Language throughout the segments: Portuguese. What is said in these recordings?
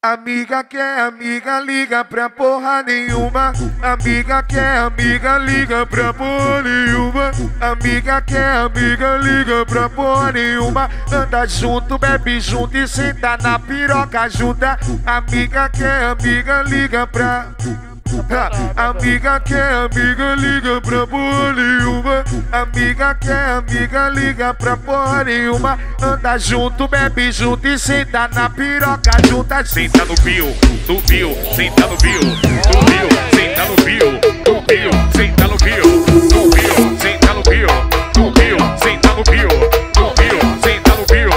Amiga que é amiga, liga pra porra nenhuma. Amiga que é amiga, liga pra porra nenhuma. Amiga que é amiga, liga pra porra nenhuma. Anda junto, bebe junto e senta na piroca junta. Amiga que é amiga, liga pra... Amiga que é amiga, liga pra porra nenhuma. Amiga que é amiga, liga pra porra nenhuma. Anda junto, bebe junto e senta na piroca junta. Senta no bio, senta no bio, senta no bio, senta no bio, senta no bio, senta no bio, senta no bio,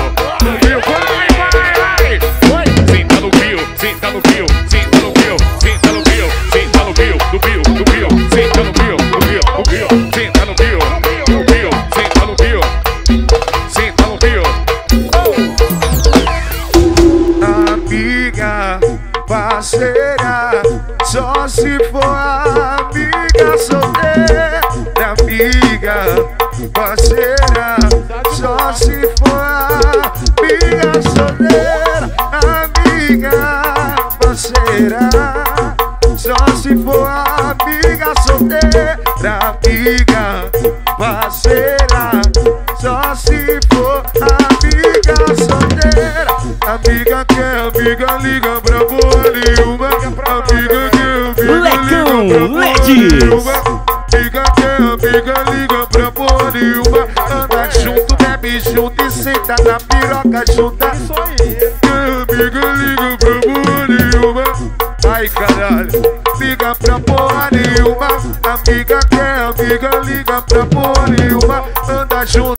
vai, senta no bio, senta no bio, senta no bio, senta no bio, senta no bio, senta no bio, senta no bio, senta no bio, senta no bio. Amiga, parceira, só se for amiga solteira. Amiga, parceira, só se for amiga solteira. Amiga, parceira, só se for amiga solteira. Amiga, parceira, só se for amiga solteira. Amiga que é amiga, liga pra porra nenhuma. Amiga que é amiga, liga pra porra nenhuma. Amiga que é amiga, liga pra porra nenhuma. Anda junto, bebe junto e senta na piroca junta. Amiga, liga pra porra nenhuma. Ai caralho, liga pra porra nenhuma. Amiga que é amiga, liga pra porra nenhuma. Anda junto.